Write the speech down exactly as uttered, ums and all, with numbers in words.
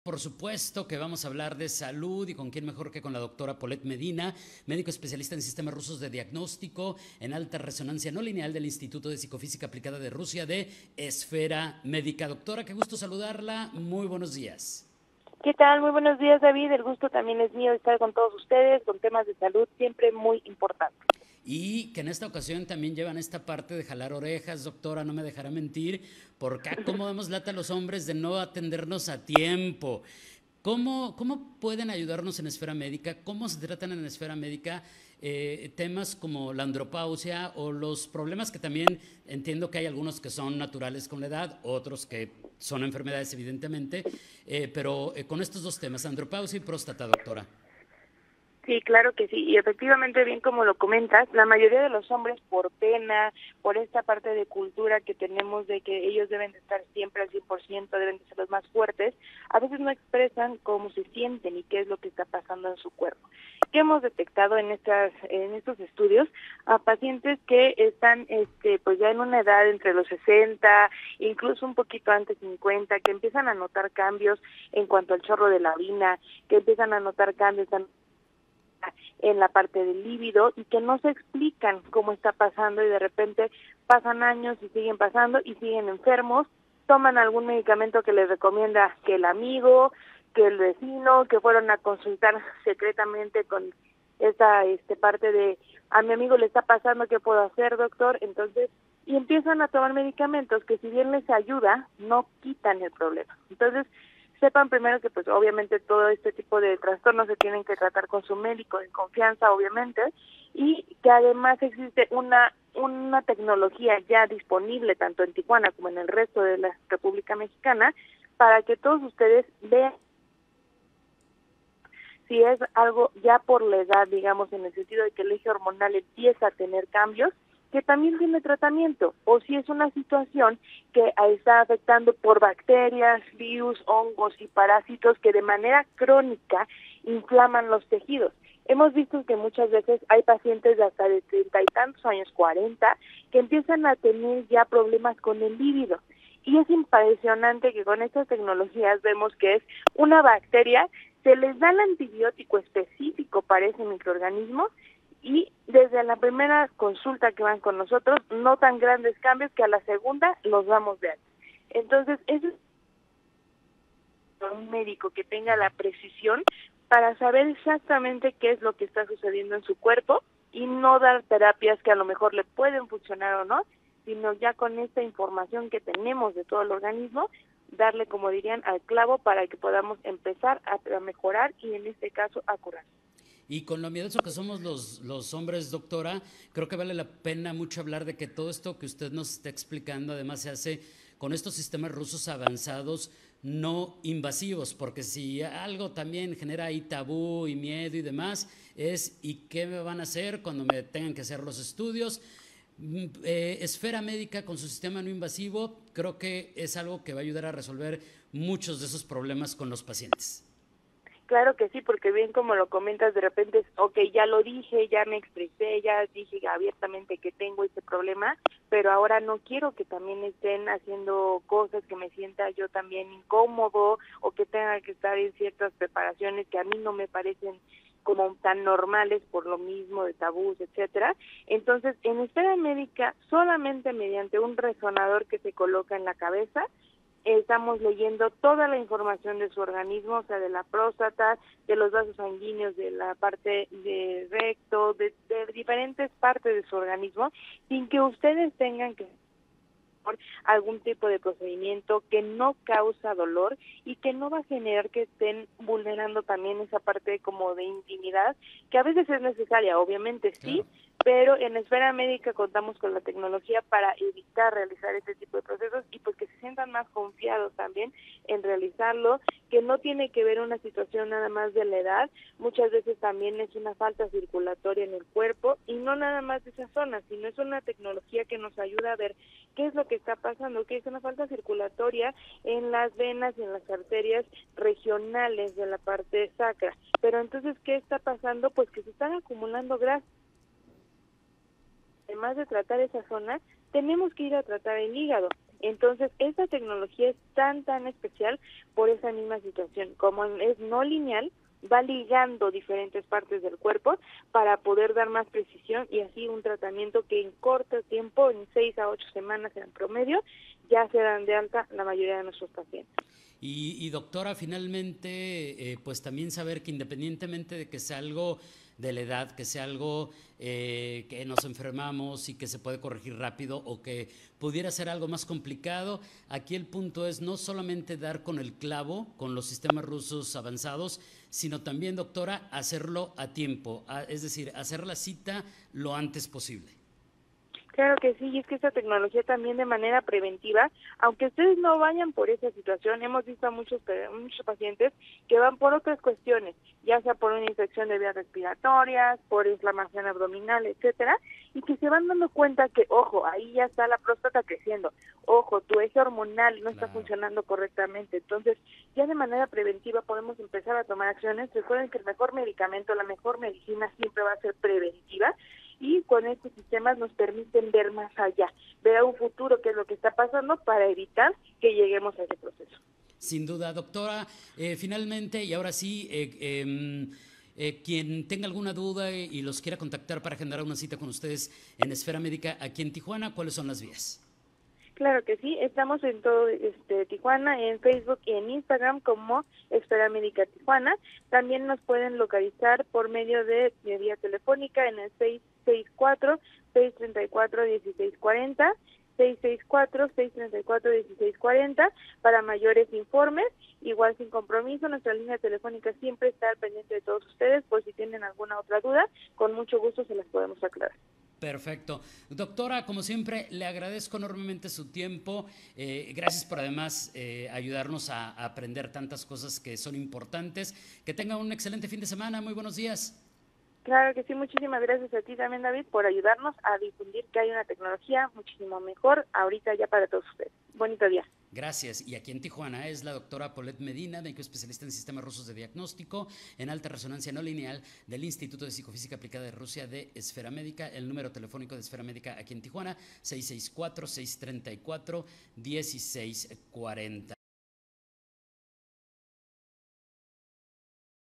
Por supuesto que vamos a hablar de salud y con quién mejor que con la doctora Paulette Medina, médico especialista en sistemas rusos de diagnóstico en alta resonancia no lineal del Instituto de Psicofísica Aplicada de Rusia de Esfera Médica. Doctora, qué gusto saludarla. Muy buenos días. ¿Qué tal? Muy buenos días, David. El gusto también es mío de estar con todos ustedes, con temas de salud siempre muy importantes. Y que en esta ocasión también llevan esta parte de jalar orejas, doctora, no me dejará mentir, porque cómo damos lata a los hombres de no atendernos a tiempo. ¿Cómo, ¿Cómo pueden ayudarnos en Esfera Médica? ¿Cómo se tratan en Esfera Médica eh, temas como la andropausia o los problemas que también entiendo que hay algunos que son naturales con la edad, otros que son enfermedades evidentemente, eh, pero eh, con estos dos temas, andropausia y próstata, doctora? Sí, claro que sí, y efectivamente, bien como lo comentas, la mayoría de los hombres por pena, por esta parte de cultura que tenemos de que ellos deben de estar siempre al cien por ciento, deben de ser los más fuertes, a veces no expresan cómo se sienten y qué es lo que está pasando en su cuerpo. ¿Qué hemos detectado en estas en estos estudios? A pacientes que están este pues ya en una edad entre los sesenta, incluso un poquito antes cincuenta, que empiezan a notar cambios en cuanto al chorro de la orina, que empiezan a notar cambios en en la parte del líbido y que no se explican cómo está pasando y de repente pasan años y siguen pasando y siguen enfermos, toman algún medicamento que les recomienda que el amigo, que el vecino, que fueron a consultar secretamente con esa este parte de a mi amigo le está pasando, ¿qué puedo hacer, doctor? Entonces, y empiezan a tomar medicamentos que si bien les ayuda, no quitan el problema. Entonces, sepan primero que pues obviamente todo este tipo de trastornos se tienen que tratar con su médico de confianza, obviamente, y que además existe una una tecnología ya disponible tanto en Tijuana como en el resto de la República Mexicana para que todos ustedes vean si es algo ya por la edad, digamos, en el sentido de que el eje hormonal empieza a tener cambios, que también tiene tratamiento, o si es una situación que está afectando por bacterias, virus, hongos y parásitos que de manera crónica inflaman los tejidos. Hemos visto que muchas veces hay pacientes de hasta de treinta y tantos años, cuarenta, que empiezan a tener ya problemas con el líbido. Y es impresionante que con estas tecnologías vemos que es una bacteria, se les da el antibiótico específico para ese microorganismo y desde la primera consulta que van con nosotros notan grandes cambios que a la segunda los vamos de alta. Entonces, eso es un médico que tenga la precisión para saber exactamente qué es lo que está sucediendo en su cuerpo y no dar terapias que a lo mejor le pueden funcionar o no, sino ya con esta información que tenemos de todo el organismo, darle, como dirían, al clavo para que podamos empezar a, a mejorar y en este caso a curar. Y con lo miedoso que somos los, los hombres, doctora, creo que vale la pena mucho hablar de que todo esto que usted nos está explicando además se hace con estos sistemas rusos avanzados no invasivos, porque si algo también genera ahí tabú y miedo y demás, es ¿y qué me van a hacer cuando me tengan que hacer los estudios? Eh, Esfera Médica con su sistema no invasivo creo que es algo que va a ayudar a resolver muchos de esos problemas con los pacientes. Claro que sí, porque bien como lo comentas, de repente es, ok, ya lo dije, ya me expresé, ya dije abiertamente que tengo este problema, pero ahora no quiero que también estén haciendo cosas que me sienta yo también incómodo o que tenga que estar en ciertas preparaciones que a mí no me parecen como tan normales por lo mismo de tabús, etcétera. Entonces, en Esfera Médica, solamente mediante un resonador que se coloca en la cabeza, estamos leyendo toda la información de su organismo, o sea, de la próstata, de los vasos sanguíneos, de la parte de recto, de, de diferentes partes de su organismo, sin que ustedes tengan que algún tipo de procedimiento que no causa dolor y que no va a generar que estén vulnerando también esa parte como de intimidad, que a veces es necesaria, obviamente sí, Claro. pero en Esfera Médica contamos con la tecnología para evitar realizar este tipo de procesos y pues que se sientan más confiados también en realizarlo, que no tiene que ver una situación nada más de la edad, muchas veces también es una falta circulatoria en el cuerpo y no nada más de esa zona, sino es una tecnología que nos ayuda a ver qué es lo que está pasando, que es una falta circulatoria en las venas y en las arterias regionales de la parte sacra. Pero entonces, ¿qué está pasando? Pues que se están acumulando grasas. Además de tratar esa zona, tenemos que ir a tratar el hígado. Entonces, esta tecnología es tan, tan especial por esa misma situación. Como es no lineal, va ligando diferentes partes del cuerpo para poder dar más precisión y así un tratamiento que en corto tiempo, en seis a ocho semanas en promedio, ya se dan de alta la mayoría de nuestros pacientes. Y, y doctora, finalmente, eh, pues también saber que independientemente de que sea algo de la edad, que sea algo eh, que nos enfermamos y que se puede corregir rápido o que pudiera ser algo más complicado, aquí el punto es no solamente dar con el clavo, con los sistemas rusos avanzados, sino también, doctora, hacerlo a tiempo, a, es decir, hacer la cita lo antes posible. Claro que sí, y es que esta tecnología también de manera preventiva, aunque ustedes no vayan por esa situación, hemos visto a muchos, muchos pacientes que van por otras cuestiones, ya sea por una infección de vías respiratorias, por inflamación abdominal, etcétera, y que se van dando cuenta que, ojo, ahí ya está la próstata creciendo, ojo, tu eje hormonal no está Claro. funcionando correctamente, entonces ya de manera preventiva podemos empezar a tomar acciones. Recuerden que el mejor medicamento, la mejor medicina siempre va a ser preventiva, y con estos sistemas nos permiten ver más allá, ver a un futuro qué es lo que está pasando para evitar que lleguemos a ese proceso. Sin duda, doctora. Eh, finalmente, y ahora sí, eh, eh, eh, quien tenga alguna duda y los quiera contactar para agendar una cita con ustedes en Esfera Médica aquí en Tijuana, ¿cuáles son las vías? Claro que sí, estamos en todo este Tijuana, en Facebook y en Instagram como Esfera Médica Tijuana. También nos pueden localizar por medio de, de vía telefónica en el seis seis cuatro, seis tres cuatro, uno seis cuatro cero, seis seis cuatro, seis tres cuatro, uno seis cuatro cero para mayores informes. Igual sin compromiso, nuestra línea telefónica siempre está al pendiente de todos ustedes por si tienen alguna otra duda, con mucho gusto se las podemos aclarar. Perfecto. Doctora, como siempre, le agradezco enormemente su tiempo. Eh, gracias por además eh, ayudarnos a, a aprender tantas cosas que son importantes. Que tenga un excelente fin de semana. Muy buenos días. Claro que sí, muchísimas gracias a ti también, David, por ayudarnos a difundir que hay una tecnología muchísimo mejor ahorita ya para todos ustedes. Bonito día. Gracias. Y aquí en Tijuana es la doctora Paulette Medina, médico especialista en sistemas rusos de diagnóstico en alta resonancia no lineal del Instituto de Psicofísica Aplicada de Rusia de Esfera Médica. El número telefónico de Esfera Médica aquí en Tijuana, seis seis cuatro, seis tres cuatro, uno seis cuatro cero.